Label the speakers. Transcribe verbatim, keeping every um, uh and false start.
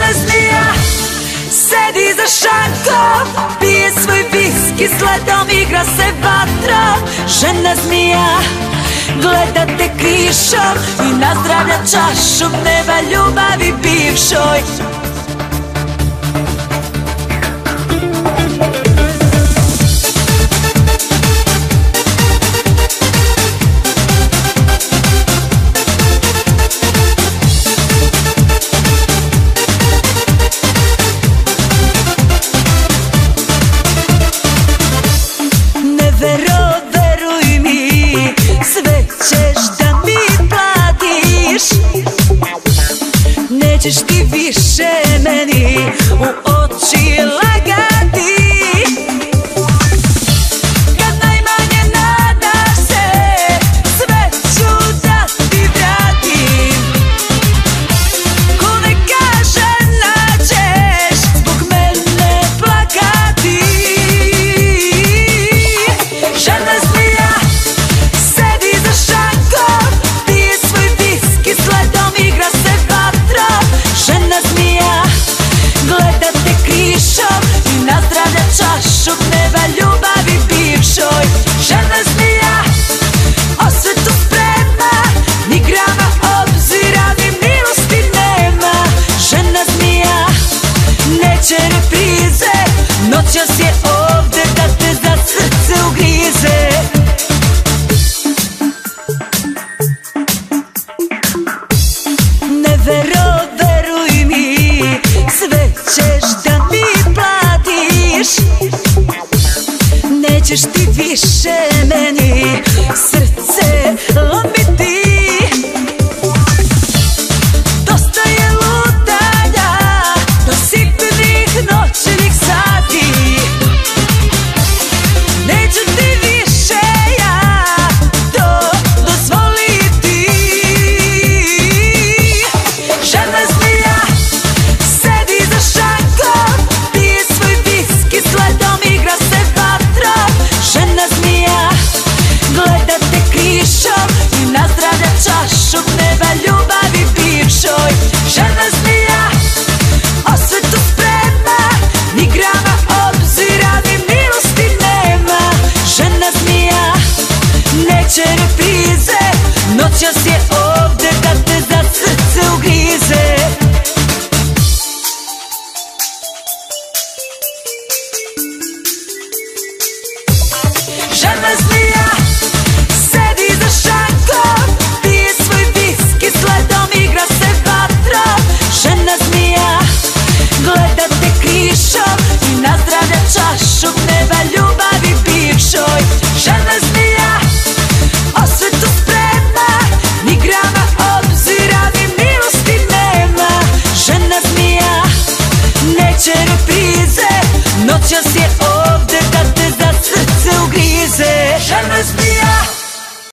Speaker 1: Žena zmija sedi za šankom, pije svoj viski, s ledom igra se vatrom. Žena zmija gleda te krišom i nazdravlja čašom neba ljubavi bivšoj. Veruj mi, sve ćeš da mi platiš. Nećeš ti više meni u oči lagati. Kad najmanje nadaš se, sve ću da ti vratim. Ko neka žena ćeš zbog mene plakati. Žena zmija sedi za šankom, pije svoj viski, s ledom igra se vatrom. Žena zmija gleda te krišom i nazdravlja čašu neba ljubavi bivšoj. Žena zmija osvetu sprema, ni grama obzira ni milosti nema. Žena zmija neće reprize, noćas je ovde da te za srce ugrize. Ne veruj mi, sve ćeš da mi platiš. Nećeš ti više meni srce lomiti. Dosta je lutanja do sitnih noćnih sati. Neću ti više ja to dozvoliti. Žena zmija sedi za šankom, pije svoj viski, s ledom igra se vatrom. Žena zmija gleda te krišom i nazdravlja čašu neba ljubavi bivšoj. Žena zmija osvetu sprema, ni grama obzira ni milosti nema. Žena zmija neće reprize, noćas je